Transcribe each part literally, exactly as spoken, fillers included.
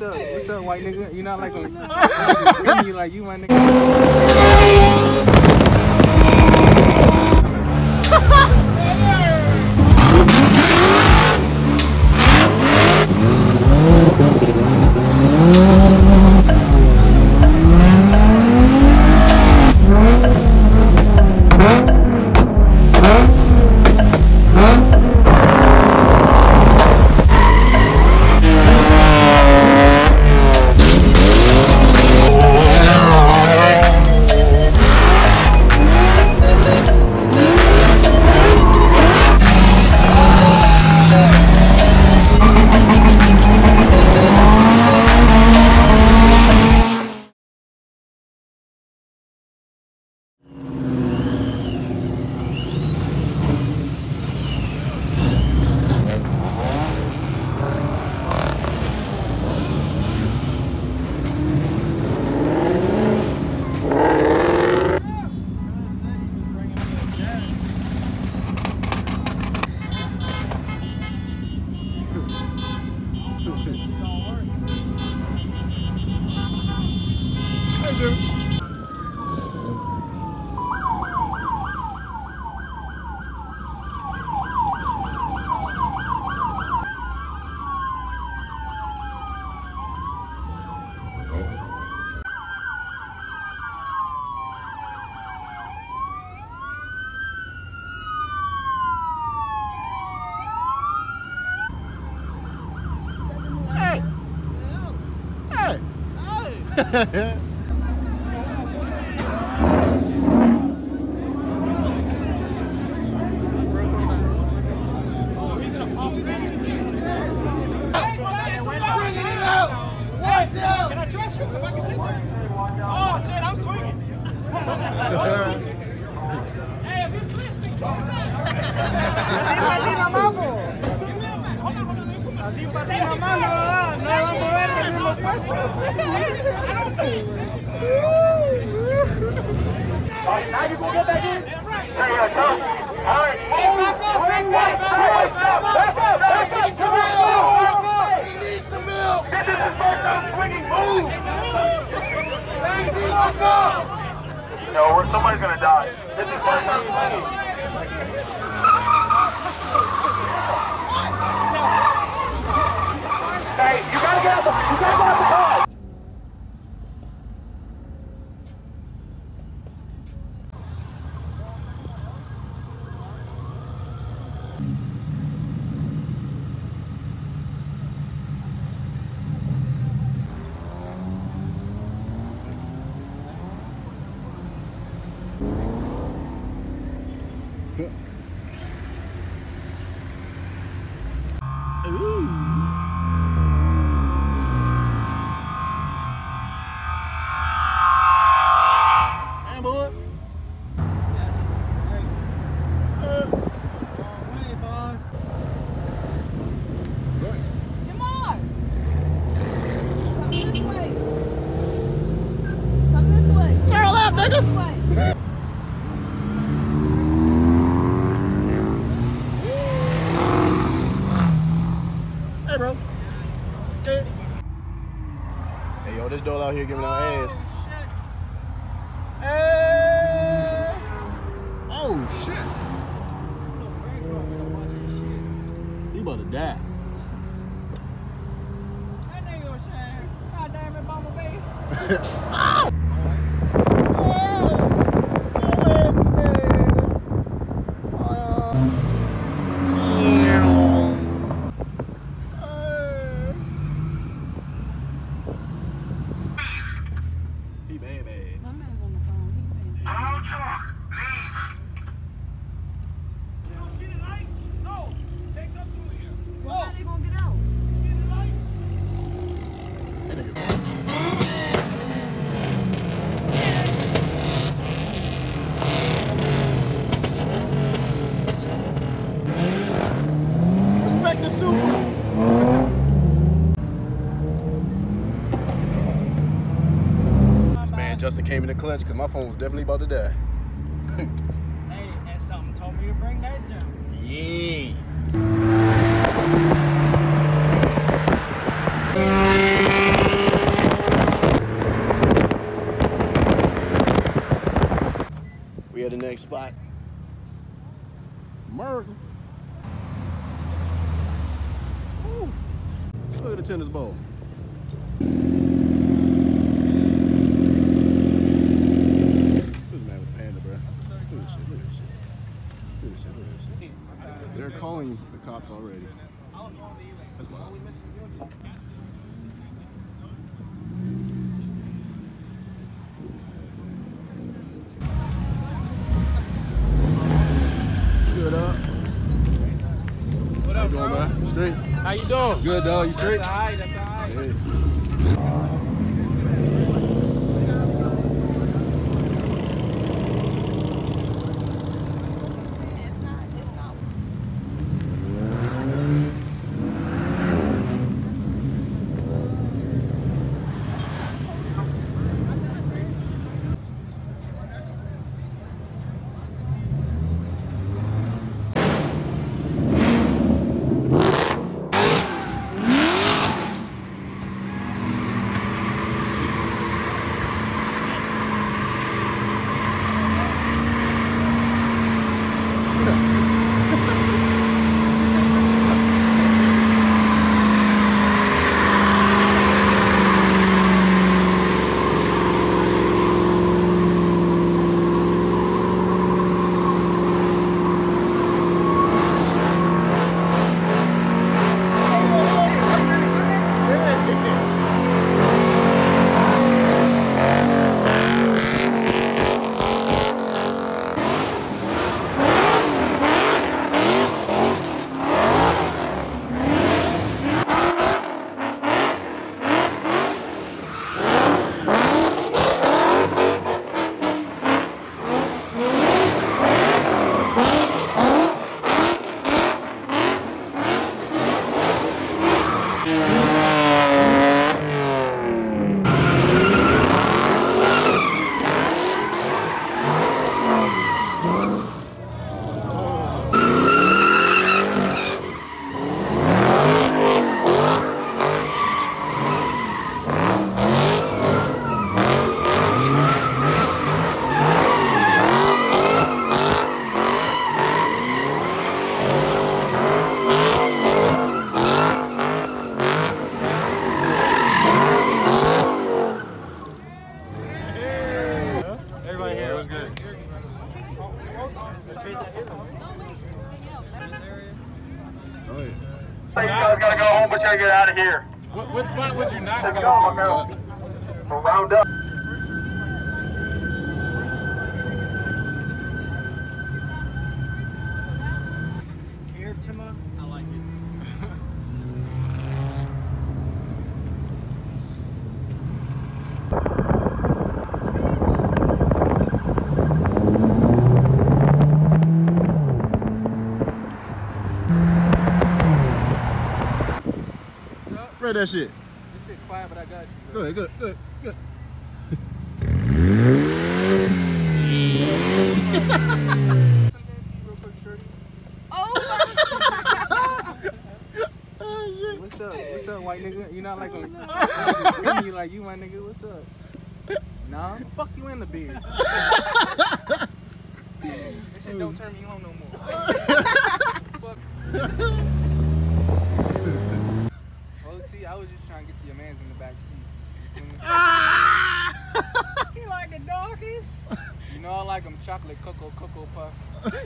what's up? What's up, white nigga? You not like a you like you, my nigga. Hey! Can I trust you? If I can sit there? Oh shit, I'm swinging. Hey, if you twist me, así mamamos. Así para ti mamando, ¿verdad? No vamos a mover el mismo puesto. Alright, now you gonna get back in? Hey, yo, coach. Alright, move. Swing one side. Back up, back up, come on. He needs some milk. This is his first time swinging. Move. No, somebody's gonna die. This is his first time swinging. Hey, you gotta get out the, you gotta get out the car. Hey, bro. Hey. Hey, yo, this dog out here giving out ass. Hey. Oh, shit. He about to die. That nigga was saying, God damn it, Mama Bay. Oh! Justin came in the clutch because my phone was definitely about to die. Hey, and something told me to bring that jump. Yeah. We at the next spot. America. Ooh. Look at the tennis ball. This man with a panda, bro. Look at this shit, look at this shit. Look at this shit, look at this shit. They're calling the cops already. That's wild. Good up. What up, How you doing, bro? man? Straight. How you doing? Good, dog. You straight? That's all right, that's all right. Hey. Everybody here was good. Oh, yeah. You guys gotta go home, but you gotta get out of here. What, what spot would you not Let's go go, my to? girl. For round up. Here, Tima. I like it. Read that shit. This shit quiet, but I got you. Go ahead, good, good, good. What's up? What's up, white nigga? You not like a you like you, my nigga. What's up? Nah, fuck you in the beard. That shit don't turn me on no more. Fuck. O T, I was just trying to get to your mans in the back seat. You feel me? You like the doggies? You know I like them chocolate cocoa cocoa puffs.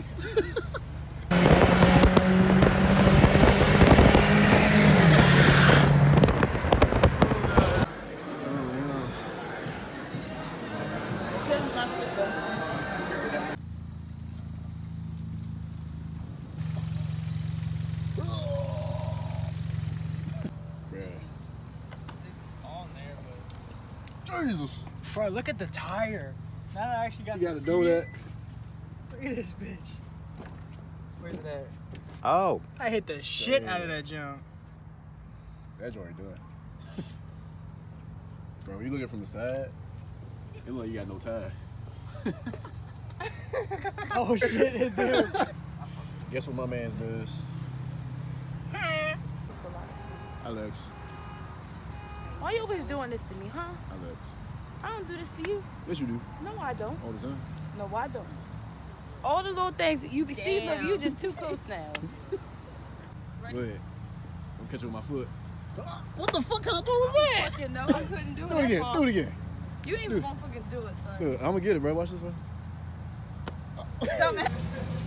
Jesus. Bro, look at the tire. Now that I actually got You to gotta see know it, that. Look at this bitch. Where's it at? Oh. I hit the shit out of that jump. That joint done. Bro, when you looking from the side, it look like you got no tire. Oh shit, it did. Guess what my man's does? It's a lot of seats. Alex. Why you always doing this to me, huh? Alex. I don't do this to you. Yes, you do. No, I don't. All the time. No, I don't. All the little things you be see, look, Damn. you just too close now. Go ahead. I'm catching with my foot. What the fuck kind of throw was that? Fucking no, I couldn't do it. Do it again. Do it again. You ain't even gonna fucking do it, son. Good. I'm gonna get it, bro. Watch this one. Dumbass.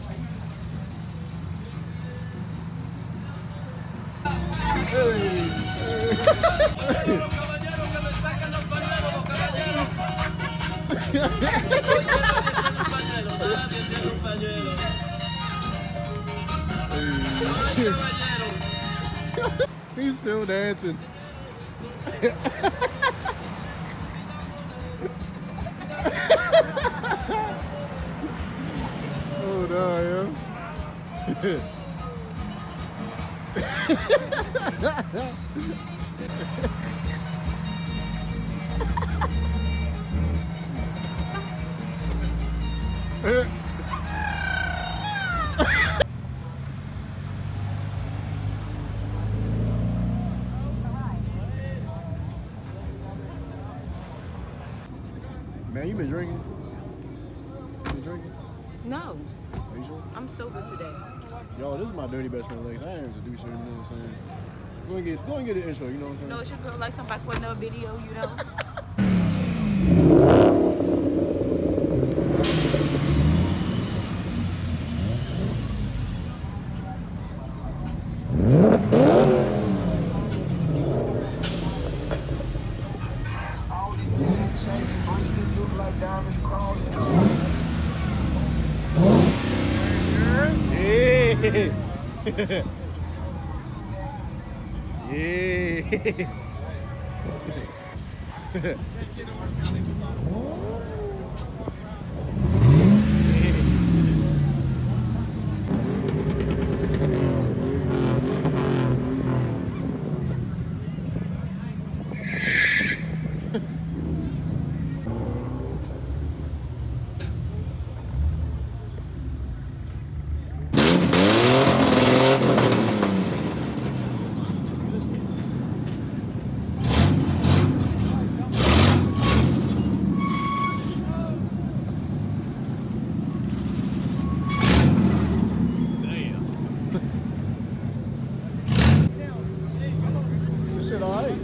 He's still dancing. Oh no, yeah. Man, you been drinking? You been drinking? No, Are you sure? I'm sober today. Yo, this is my dirty best friend Lex. I ain't have to do shit, you know what I'm saying? Go and get, go and get an intro, you know what I'm saying? No, it should go like somebody putting up a video, you know? All these teens chasing bracelets look like diamonds crawling. Yeah. This shit all right.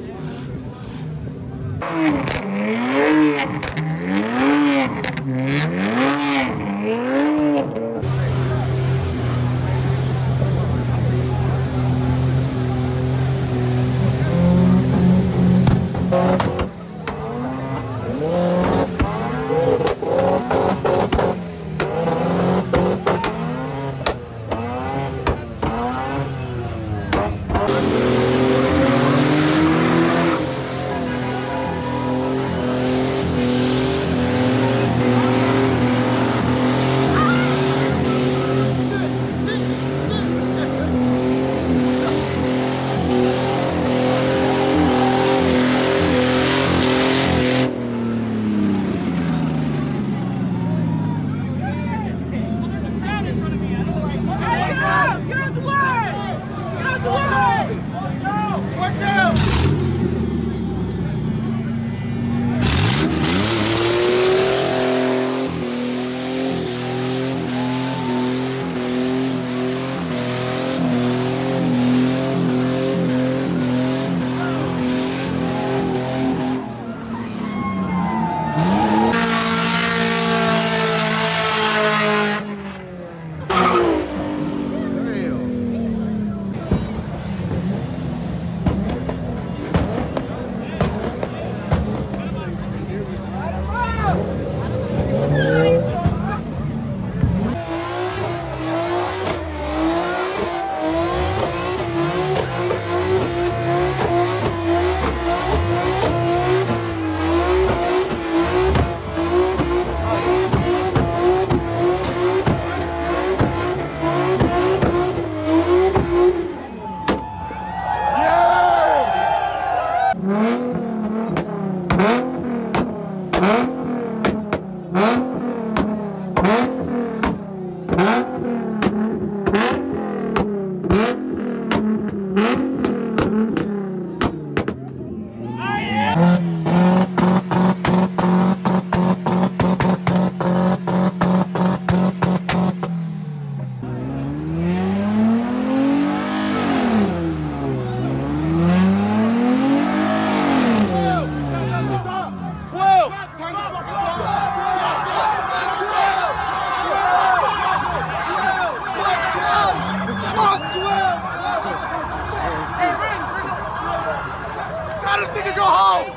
Let us nigga go home!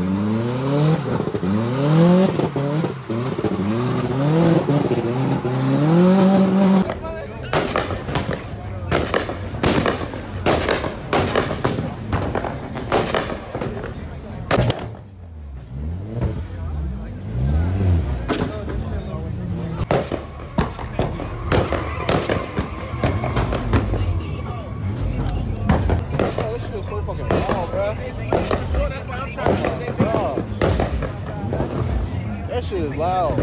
Mm-hmm. That shit is loud.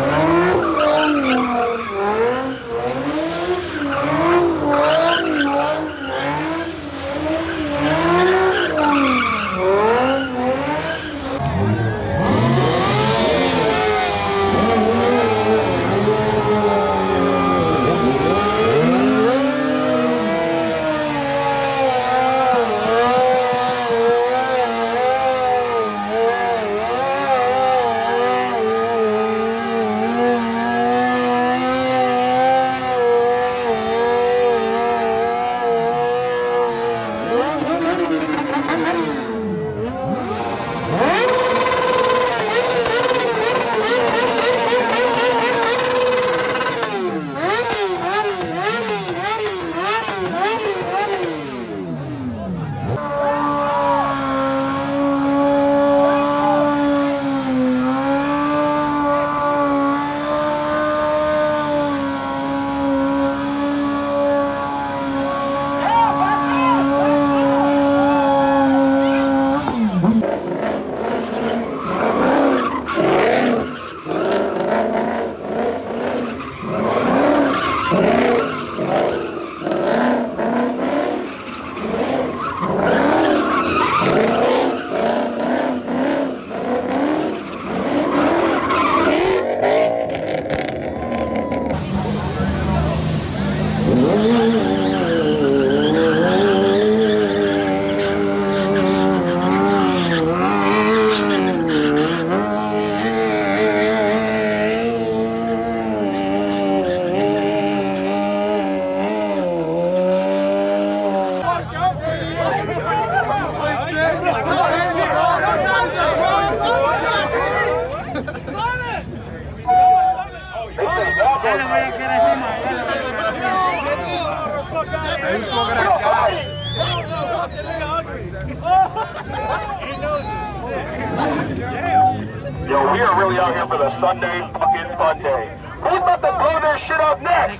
Yo, we are really out here for the Sunday fucking fun day. Who's about to blow their shit up next?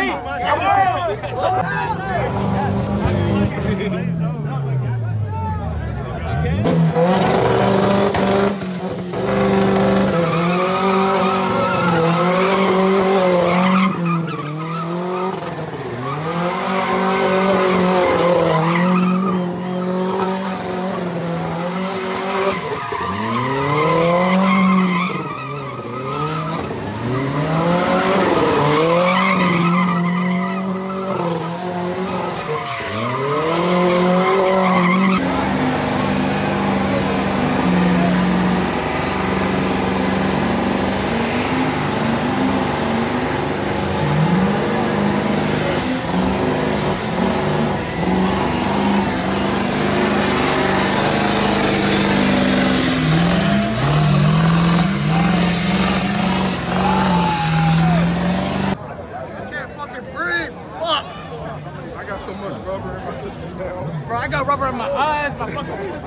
Bro, I got rubber in my eyes, my fucking...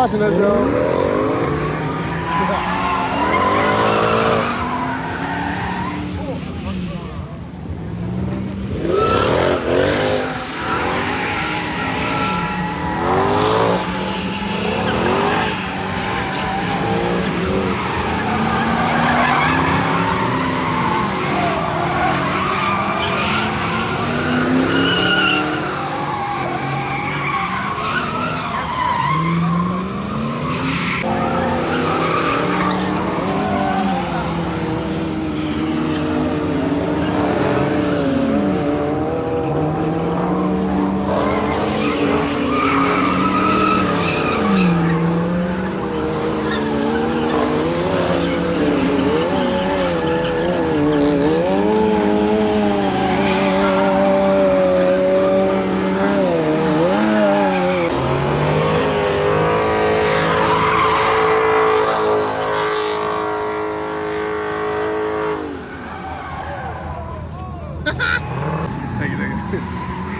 watching us, yo. Thank you, thank you.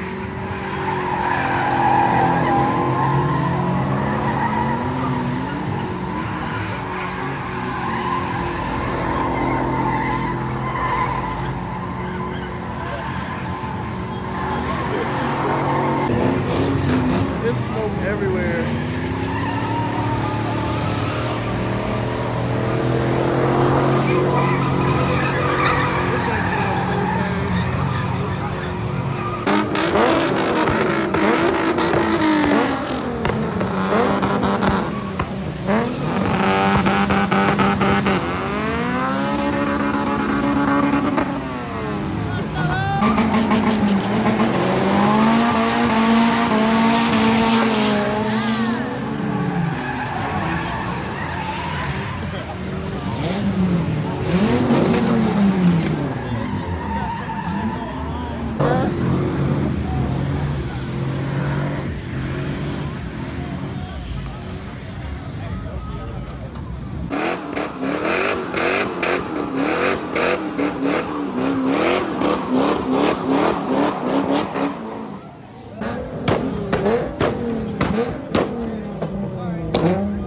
There's smoke everywhere. Huh?